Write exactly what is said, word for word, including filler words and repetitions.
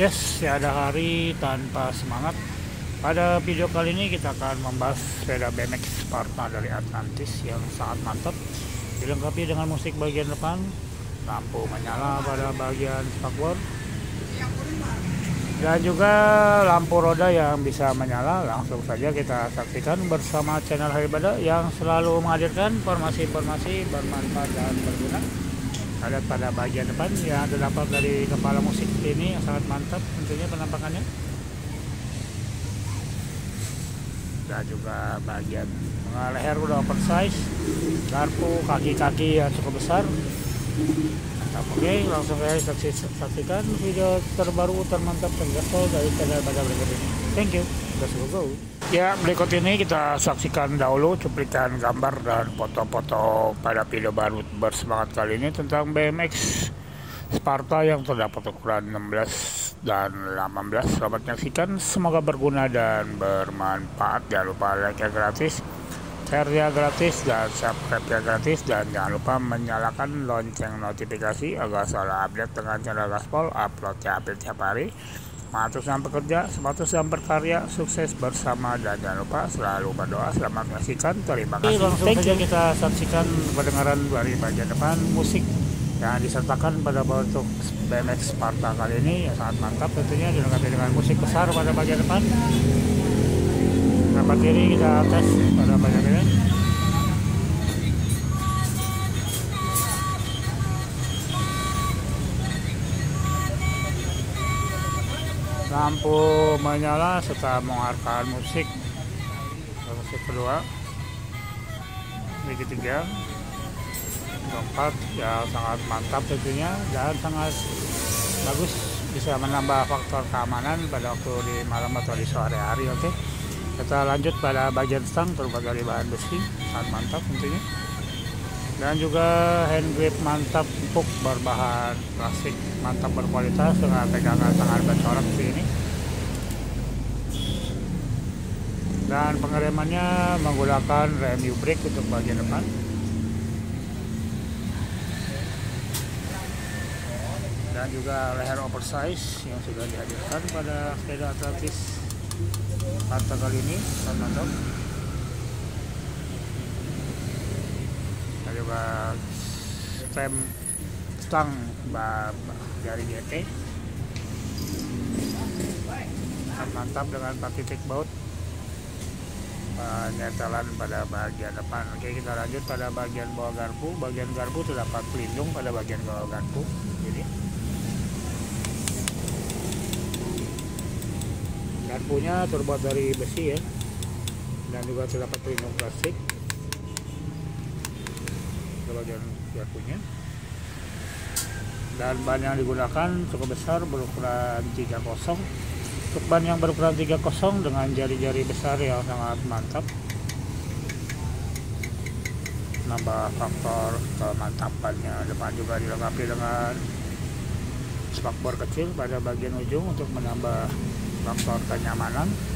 Yes, tiada hari tanpa semangat. Pada video kali ini kita akan membahas sepeda B M X Sparta dari Atlantis yang sangat mantap, dilengkapi dengan musik bagian depan, lampu menyala pada bagian spakbor, dan juga lampu roda yang bisa menyala. Langsung saja kita saksikan bersama channel Haribada yang selalu menghadirkan informasi-informasi bermanfaat dan berguna. Ada pada bagian depan yang terdapat dari kepala musik ini yang sangat mantap tentunya penampakannya, dan juga bagian leher udah oversize, garpu, kaki-kaki yang cukup besar. Mantap. Oke, langsung saja saksikan video terbaru termantap tergaspol dari channel pada berikut ini. Thank you. Let's go. Ya, berikut ini kita saksikan dahulu cuplikan gambar dan foto-foto pada video baru bersemangat kali ini tentang B M X Sparta yang terdapat ukuran enam belas dan delapan belas. Selamat menyaksikan, semoga berguna dan bermanfaat. Jangan lupa like-nya gratis, share-nya gratis, dan subscribe-nya gratis, dan jangan lupa menyalakan lonceng notifikasi agar selalu update dengan channel Gaspol. Uploadnya update tiap hari. Semangat yang bekerja, semangat yang berkarya, sukses bersama, dan jangan lupa selalu berdoa. Selamat menyaksikan, terima kasih. Langsung Thank saja you. Kita saksikan pendengaran dari bagian depan musik yang disertakan pada bentuk B M X Sparta kali ini yang sangat mantap tentunya, dilengkapi dengan musik besar pada bagian depan. Nampak kiri kita tes pada bagian ini. Lampu menyala serta mengarahkan musik. Musik kedua, ini ketiga, keempat yang sangat mantap tentunya dan sangat bagus, bisa menambah faktor keamanan pada waktu di malam atau di sore hari. Oke, kita lanjut pada bagian stang terbuat dari bahan besi, sangat mantap tentunya, dan juga hand grip mantap, empuk berbahan plastik mantap berkualitas dengan pegangan tangan bercorak seperti ini. Dan pengeremannya menggunakan rem U-brake untuk bagian depan. Dan juga leher oversize yang sudah dihadirkan pada sepeda Atlantis Sparta kali ini, sangat mantap. Dan juga stem stang dari G T sangat mantap dengan empat titik baut penyetelan pada bagian depan. Oke, kita lanjut pada bagian bawah garpu. Bagian garpu terdapat pelindung pada bagian bawah garpu ini. Garpunya terbuat dari besi ya, dan juga terdapat pelindung plastik pada bagian garpunya. Dan ban yang digunakan cukup besar berukuran tiga puluh. Untuk ban yang berukuran tiga puluh dengan jari-jari besar yang sangat mantap, nambah faktor kemantapannya. Depan juga dilengkapi dengan spakbor kecil pada bagian ujung untuk menambah faktor kenyamanan.